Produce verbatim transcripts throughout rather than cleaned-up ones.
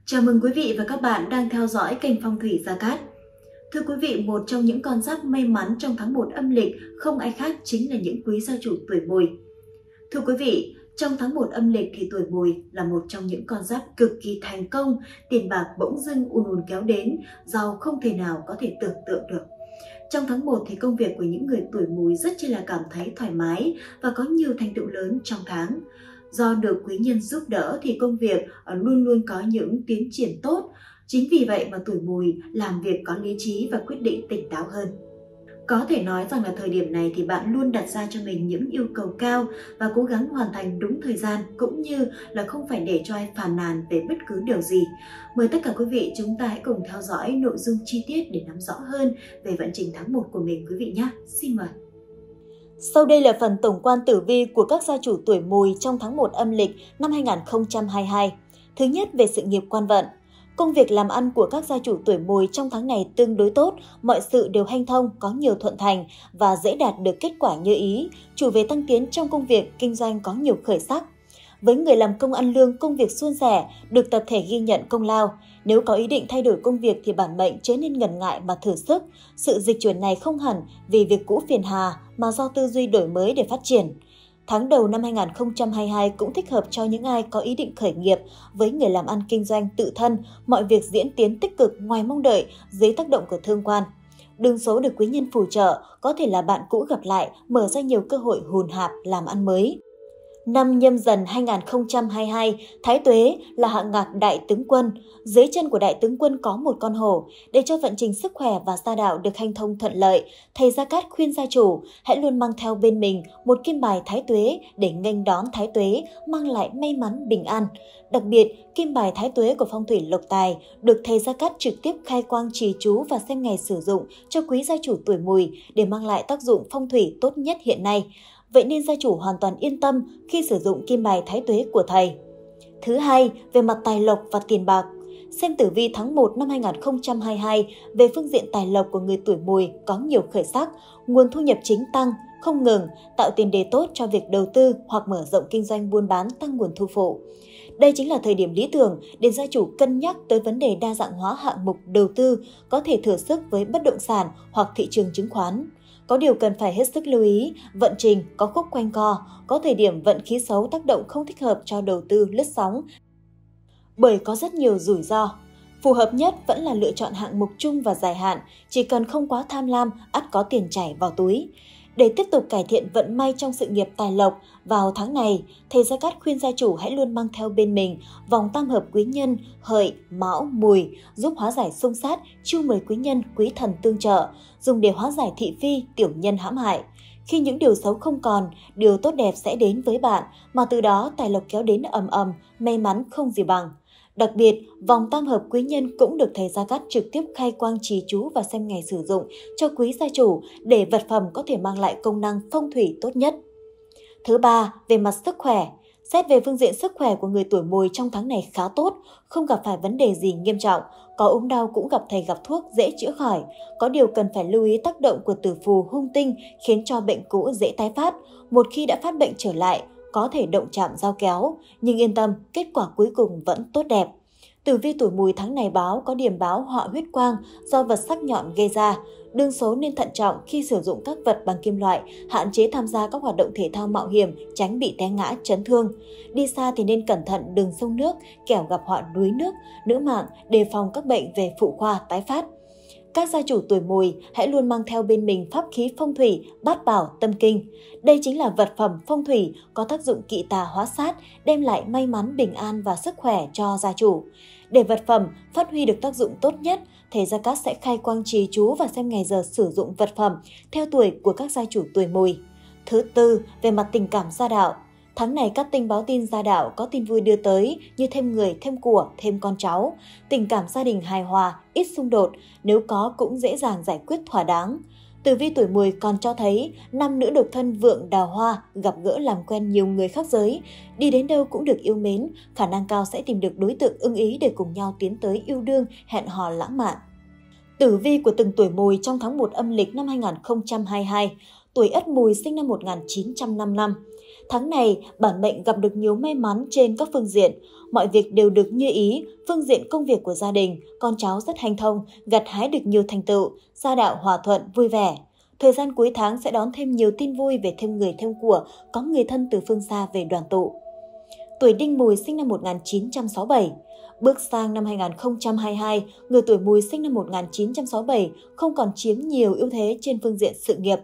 Chào mừng quý vị và các bạn đang theo dõi kênh Phong thủy Gia Cát. Thưa quý vị, một trong những con giáp may mắn trong tháng một âm lịch không ai khác chính là những quý gia chủ tuổi Mùi. Thưa quý vị, trong tháng một âm lịch thì tuổi Mùi là một trong những con giáp cực kỳ thành công, tiền bạc bỗng dưng ùn ùn kéo đến, giàu không thể nào có thể tưởng tượng được. Trong tháng một thì công việc của những người tuổi Mùi rất chi là cảm thấy thoải mái và có nhiều thành tựu lớn trong tháng. Do được quý nhân giúp đỡ thì công việc luôn luôn có những tiến triển tốt. Chính vì vậy mà tuổi Mùi làm việc có lý trí và quyết định tỉnh táo hơn. Có thể nói rằng là thời điểm này thì bạn luôn đặt ra cho mình những yêu cầu cao và cố gắng hoàn thành đúng thời gian, cũng như là không phải để cho ai phàn nàn về bất cứ điều gì. Mời tất cả quý vị chúng ta hãy cùng theo dõi nội dung chi tiết để nắm rõ hơn về vận trình tháng một của mình quý vị nhé. Xin mời. Sau đây là phần tổng quan tử vi của các gia chủ tuổi Mùi trong tháng một âm lịch năm hai nghìn không trăm hai mươi hai. Thứ nhất, về sự nghiệp quan vận. Công việc làm ăn của các gia chủ tuổi Mùi trong tháng này tương đối tốt, mọi sự đều hanh thông, có nhiều thuận thành và dễ đạt được kết quả như ý. Chủ về tăng tiến trong công việc, kinh doanh có nhiều khởi sắc. Với người làm công ăn lương, công việc suôn sẻ, được tập thể ghi nhận công lao. Nếu có ý định thay đổi công việc thì bản mệnh chớ nên ngần ngại mà thử sức. Sự dịch chuyển này không hẳn vì việc cũ phiền hà mà do tư duy đổi mới để phát triển. Tháng đầu năm hai nghìn không trăm hai mươi hai cũng thích hợp cho những ai có ý định khởi nghiệp. Với người làm ăn kinh doanh tự thân, mọi việc diễn tiến tích cực ngoài mong đợi dưới tác động của thương quan. Đường số được quý nhân phù trợ, có thể là bạn cũ gặp lại, mở ra nhiều cơ hội hùn hạp làm ăn mới. Năm Nhâm Dần hai nghìn không trăm hai mươi hai, Thái Tuế là hạng ngạc đại tướng quân. Dưới chân của đại tướng quân có một con hổ. Để cho vận trình sức khỏe và gia đạo được hanh thông thuận lợi, thầy Gia Cát khuyên gia chủ hãy luôn mang theo bên mình một kim bài Thái Tuế để nghênh đón Thái Tuế, mang lại may mắn bình an. Đặc biệt, kim bài Thái Tuế của phong thủy lộc tài được thầy Gia Cát trực tiếp khai quang trì chú và xem ngày sử dụng cho quý gia chủ tuổi Mùi để mang lại tác dụng phong thủy tốt nhất hiện nay. Vậy nên gia chủ hoàn toàn yên tâm khi sử dụng kim bài Thái Tuế của thầy. Thứ hai, về mặt tài lộc và tiền bạc. Xem tử vi tháng một năm hai nghìn không trăm hai mươi hai, về phương diện tài lộc của người tuổi Mùi có nhiều khởi sắc, nguồn thu nhập chính tăng, không ngừng, tạo tiền đề tốt cho việc đầu tư hoặc mở rộng kinh doanh buôn bán, tăng nguồn thu phụ. Đây chính là thời điểm lý tưởng để gia chủ cân nhắc tới vấn đề đa dạng hóa hạng mục đầu tư, có thể thử sức với bất động sản hoặc thị trường chứng khoán. Có điều cần phải hết sức lưu ý, vận trình có khúc quanh co, có thời điểm vận khí xấu tác động không thích hợp cho đầu tư lướt sóng, bởi có rất nhiều rủi ro. Phù hợp nhất vẫn là lựa chọn hạng mục chung và dài hạn, chỉ cần không quá tham lam, ắt có tiền chảy vào túi. Để tiếp tục cải thiện vận may trong sự nghiệp tài lộc, vào tháng này, thầy Gia Cát khuyên gia chủ hãy luôn mang theo bên mình vòng tam hợp quý nhân Hợi, Mão, Mùi, giúp hóa giải xung sát, chiêu mời quý nhân, quý thần tương trợ, dùng để hóa giải thị phi, tiểu nhân hãm hại. Khi những điều xấu không còn, điều tốt đẹp sẽ đến với bạn, mà từ đó tài lộc kéo đến ầm ầm, may mắn không gì bằng. Đặc biệt, vòng tam hợp quý nhân cũng được thầy Gia Cát trực tiếp khai quang trì chú và xem ngày sử dụng cho quý gia chủ để vật phẩm có thể mang lại công năng phong thủy tốt nhất. Thứ ba, về mặt sức khỏe. Xét về phương diện sức khỏe của người tuổi Mùi trong tháng này khá tốt, không gặp phải vấn đề gì nghiêm trọng, có ốm đau cũng gặp thầy gặp thuốc dễ chữa khỏi. Có điều cần phải lưu ý tác động của tử phù hung tinh khiến cho bệnh cũ dễ tái phát. Một khi đã phát bệnh trở lại, có thể động chạm dao kéo, nhưng yên tâm, kết quả cuối cùng vẫn tốt đẹp. Tử vi tuổi Mùi tháng này báo có điểm báo họa huyết quang do vật sắc nhọn gây ra. Đương số nên thận trọng khi sử dụng các vật bằng kim loại, hạn chế tham gia các hoạt động thể thao mạo hiểm, tránh bị té ngã, chấn thương. Đi xa thì nên cẩn thận đường sông nước, kẻo gặp họa đuối nước, nữ mạng, đề phòng các bệnh về phụ khoa tái phát. Các gia chủ tuổi Mùi hãy luôn mang theo bên mình pháp khí phong thủy Bát Bảo Tâm Kinh. Đây chính là vật phẩm phong thủy có tác dụng kỵ tà hóa sát, đem lại may mắn, bình an và sức khỏe cho gia chủ. Để vật phẩm phát huy được tác dụng tốt nhất, thầy Gia Cát sẽ khai quang trì chú và xem ngày giờ sử dụng vật phẩm theo tuổi của các gia chủ tuổi Mùi. Thứ tư, về mặt tình cảm gia đạo. Tháng này các tinh báo tin gia đạo có tin vui đưa tới như thêm người, thêm của, thêm con cháu. Tình cảm gia đình hài hòa, ít xung đột, nếu có cũng dễ dàng giải quyết thỏa đáng. Tử vi tuổi Mùi còn cho thấy nam nữ độc thân vượng đào hoa, gặp gỡ làm quen nhiều người khác giới, đi đến đâu cũng được yêu mến, khả năng cao sẽ tìm được đối tượng ưng ý để cùng nhau tiến tới yêu đương, hẹn hò lãng mạn. Tử vi của từng tuổi Mùi trong tháng một âm lịch năm hai nghìn không trăm hai mươi hai. Tuổi Ất Mùi sinh năm một nghìn chín trăm năm mươi lăm. Tháng này, bản mệnh gặp được nhiều may mắn trên các phương diện. Mọi việc đều được như ý, phương diện công việc của gia đình, con cháu rất hanh thông, gặt hái được nhiều thành tựu, gia đạo hòa thuận, vui vẻ. Thời gian cuối tháng sẽ đón thêm nhiều tin vui về thêm người thêm của, có người thân từ phương xa về đoàn tụ. Tuổi Đinh Mùi sinh năm một nghìn chín trăm sáu mươi bảy. Bước sang năm hai nghìn không trăm hai mươi hai, người tuổi Mùi sinh năm một nghìn chín trăm sáu mươi bảy không còn chiếm nhiều ưu thế trên phương diện sự nghiệp.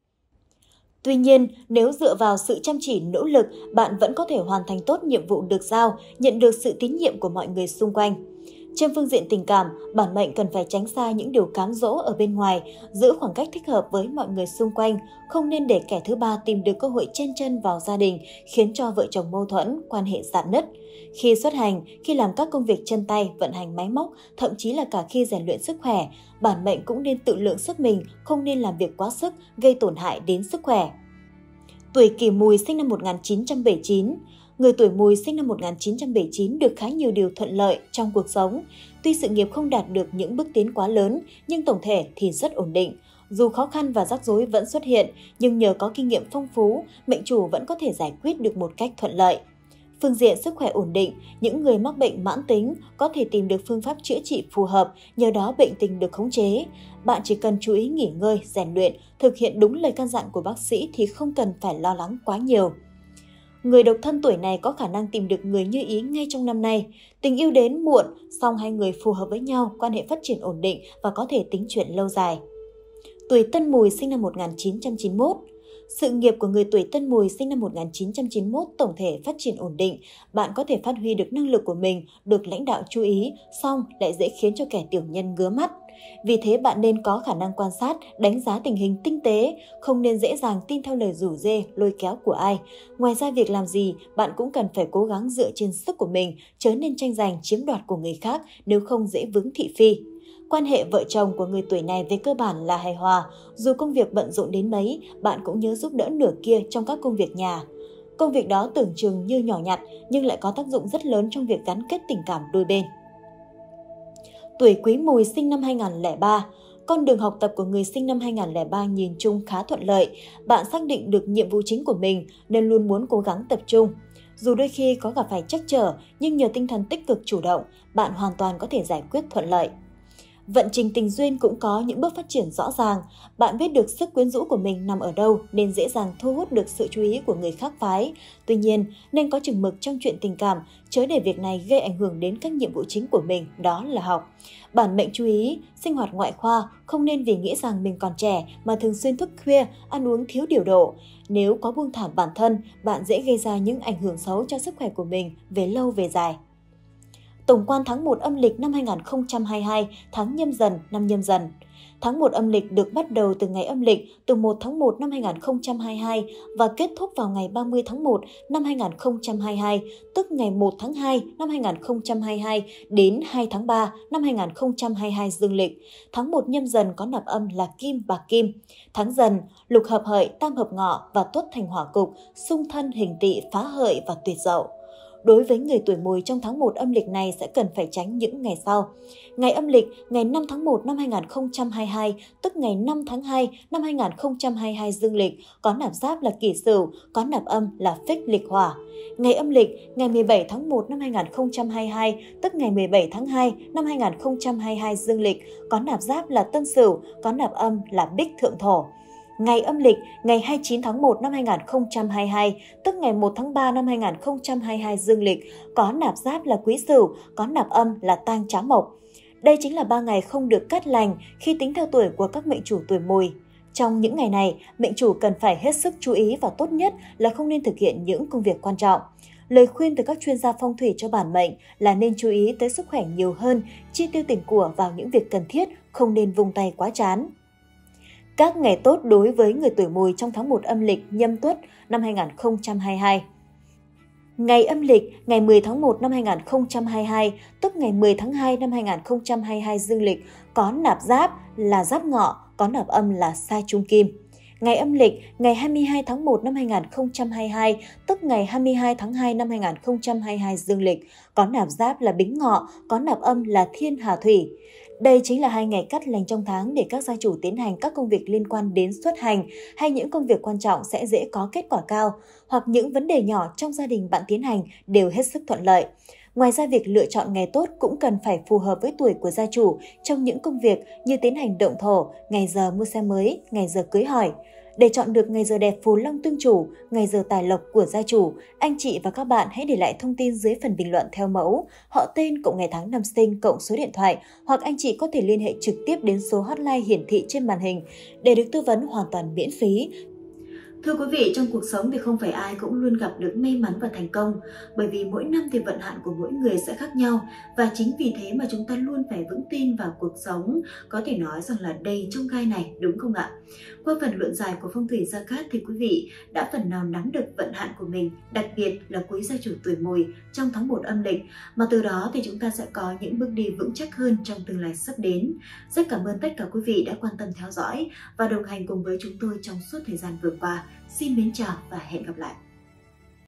Tuy nhiên, nếu dựa vào sự chăm chỉ nỗ lực, bạn vẫn có thể hoàn thành tốt nhiệm vụ được giao, nhận được sự tín nhiệm của mọi người xung quanh. Trên phương diện tình cảm, bản mệnh cần phải tránh xa những điều cám dỗ ở bên ngoài, giữ khoảng cách thích hợp với mọi người xung quanh, không nên để kẻ thứ ba tìm được cơ hội chen chân vào gia đình, khiến cho vợ chồng mâu thuẫn, quan hệ rạn nứt. Khi xuất hành, khi làm các công việc chân tay, vận hành máy móc, thậm chí là cả khi rèn luyện sức khỏe, bản mệnh cũng nên tự lượng sức mình, không nên làm việc quá sức, gây tổn hại đến sức khỏe. Tuổi Kỷ Mùi sinh năm một nghìn chín trăm bảy mươi chín. Người tuổi Mùi sinh năm một nghìn chín trăm bảy mươi chín được khá nhiều điều thuận lợi trong cuộc sống. Tuy sự nghiệp không đạt được những bước tiến quá lớn, nhưng tổng thể thì rất ổn định. Dù khó khăn và rắc rối vẫn xuất hiện, nhưng nhờ có kinh nghiệm phong phú, mệnh chủ vẫn có thể giải quyết được một cách thuận lợi. Phương diện sức khỏe ổn định, những người mắc bệnh mãn tính có thể tìm được phương pháp chữa trị phù hợp, nhờ đó bệnh tình được khống chế. Bạn chỉ cần chú ý nghỉ ngơi, rèn luyện, thực hiện đúng lời căn dặn của bác sĩ thì không cần phải lo lắng quá nhiều. Người độc thân tuổi này có khả năng tìm được người như ý ngay trong năm nay. Tình yêu đến muộn, song hai người phù hợp với nhau, quan hệ phát triển ổn định và có thể tính chuyện lâu dài. Tuổi Tân Mùi sinh năm một nghìn chín trăm chín mươi mốt. Sự nghiệp của người tuổi Tân Mùi sinh năm một nghìn chín trăm chín mươi mốt tổng thể phát triển ổn định, bạn có thể phát huy được năng lực của mình, được lãnh đạo chú ý, song lại dễ khiến cho kẻ tiểu nhân ngứa mắt. Vì thế bạn nên có khả năng quan sát, đánh giá tình hình tinh tế, không nên dễ dàng tin theo lời rủ rê, lôi kéo của ai. Ngoài ra việc làm gì, bạn cũng cần phải cố gắng dựa trên sức của mình, chớ nên tranh giành chiếm đoạt của người khác, nếu không dễ vướng thị phi. Quan hệ vợ chồng của người tuổi này về cơ bản là hài hòa, dù công việc bận rộn đến mấy, bạn cũng nhớ giúp đỡ nửa kia trong các công việc nhà. Công việc đó tưởng chừng như nhỏ nhặt nhưng lại có tác dụng rất lớn trong việc gắn kết tình cảm đôi bên. Tuổi Quý Mùi sinh năm hai nghìn không trăm lẻ ba. Con đường học tập của người sinh năm hai nghìn không trăm lẻ ba nhìn chung khá thuận lợi, bạn xác định được nhiệm vụ chính của mình nên luôn muốn cố gắng tập trung. Dù đôi khi có gặp phải trắc trở, nhưng nhờ tinh thần tích cực chủ động, bạn hoàn toàn có thể giải quyết thuận lợi. Vận trình tình duyên cũng có những bước phát triển rõ ràng, bạn biết được sức quyến rũ của mình nằm ở đâu nên dễ dàng thu hút được sự chú ý của người khác phái. Tuy nhiên, nên có chừng mực trong chuyện tình cảm, chớ để việc này gây ảnh hưởng đến các nhiệm vụ chính của mình, đó là học. Bản mệnh chú ý, sinh hoạt ngoại khoa, không nên vì nghĩ rằng mình còn trẻ mà thường xuyên thức khuya, ăn uống thiếu điều độ. Nếu có buông thả bản thân, bạn dễ gây ra những ảnh hưởng xấu cho sức khỏe của mình về lâu về dài. Tổng quan tháng một âm lịch năm hai nghìn không trăm hai mươi hai, tháng Nhâm Dần, năm Nhâm Dần. Tháng một âm lịch được bắt đầu từ ngày âm lịch từ một tháng một năm hai nghìn không trăm hai mươi hai và kết thúc vào ngày ba mươi tháng một năm hai nghìn không trăm hai mươi hai, tức ngày một tháng hai năm hai nghìn không trăm hai mươi hai đến hai tháng ba năm hai nghìn không trăm hai mươi hai dương lịch. Tháng một Nhâm Dần có nạp âm là Kim bạc Kim. Tháng Dần, lục hợp hợi, tam hợp ngọ và tuất thành hỏa cục, xung thân hình tỵ, phá hợi và tuyệt dậu. Đối với người tuổi Mùi trong tháng một âm lịch này sẽ cần phải tránh những ngày sau. Ngày âm lịch, ngày năm tháng một năm hai nghìn không trăm hai mươi hai, tức ngày năm tháng hai năm hai nghìn không trăm hai mươi hai dương lịch, có nạp giáp là Kỷ Sửu, có nạp âm là Phích lịch hỏa. Ngày âm lịch, ngày mười bảy tháng một năm hai nghìn không trăm hai mươi hai, tức ngày mười bảy tháng hai năm hai nghìn không trăm hai mươi hai dương lịch, có nạp giáp là Tân Sửu, có nạp âm là Bích thượng thổ. Ngày âm lịch, ngày hai mươi chín tháng một năm hai nghìn không trăm hai mươi hai, tức ngày một tháng ba năm hai nghìn không trăm hai mươi hai dương lịch, có nạp giáp là Quý Sửu, có nạp âm là Tang Trá Mộc. Đây chính là ba ngày không được cát lành khi tính theo tuổi của các mệnh chủ tuổi Mùi. Trong những ngày này, mệnh chủ cần phải hết sức chú ý và tốt nhất là không nên thực hiện những công việc quan trọng. Lời khuyên từ các chuyên gia phong thủy cho bản mệnh là nên chú ý tới sức khỏe nhiều hơn, chi tiêu tiền của vào những việc cần thiết, không nên vung tay quá chán. Các ngày tốt đối với người tuổi Mùi trong tháng một âm lịch Nhâm Tuất năm hai nghìn không trăm hai mươi hai. Ngày âm lịch, ngày mười tháng một năm hai nghìn không trăm hai mươi hai, tức ngày mười tháng hai năm hai nghìn không trăm hai mươi hai dương lịch, có nạp giáp là Giáp Ngọ, có nạp âm là Sa Trung Kim. Ngày âm lịch, ngày hai mươi hai tháng một năm hai nghìn không trăm hai mươi hai, tức ngày hai mươi hai tháng hai năm hai nghìn không trăm hai mươi hai dương lịch, có nạp giáp là Bính Ngọ, có nạp âm là Thiên Hà Thủy. Đây chính là hai ngày cắt lành trong tháng để các gia chủ tiến hành các công việc liên quan đến xuất hành hay những công việc quan trọng sẽ dễ có kết quả cao, hoặc những vấn đề nhỏ trong gia đình bạn tiến hành đều hết sức thuận lợi. Ngoài ra, việc lựa chọn ngày tốt cũng cần phải phù hợp với tuổi của gia chủ trong những công việc như tiến hành động thổ, ngày giờ mua xe mới, ngày giờ cưới hỏi. Để chọn được ngày giờ đẹp phù long tương chủ, ngày giờ tài lộc của gia chủ, anh chị và các bạn hãy để lại thông tin dưới phần bình luận theo mẫu họ tên cộng ngày tháng năm sinh cộng số điện thoại, hoặc anh chị có thể liên hệ trực tiếp đến số hotline hiển thị trên màn hình để được tư vấn hoàn toàn miễn phí. Thưa quý vị, trong cuộc sống thì không phải ai cũng luôn gặp được may mắn và thành công, bởi vì mỗi năm thì vận hạn của mỗi người sẽ khác nhau, và chính vì thế mà chúng ta luôn phải vững tin vào cuộc sống, có thể nói rằng là đầy chông gai này, đúng không ạ? Qua phần luận giải của phong thủy Gia Cát thì quý vị đã phần nào nắm được vận hạn của mình, đặc biệt là quý gia chủ tuổi Mùi trong tháng một âm lịch, mà từ đó thì chúng ta sẽ có những bước đi vững chắc hơn trong tương lai sắp đến. Rất cảm ơn tất cả quý vị đã quan tâm theo dõi và đồng hành cùng với chúng tôi trong suốt thời gian vừa qua. Xin mến chào và hẹn gặp lại!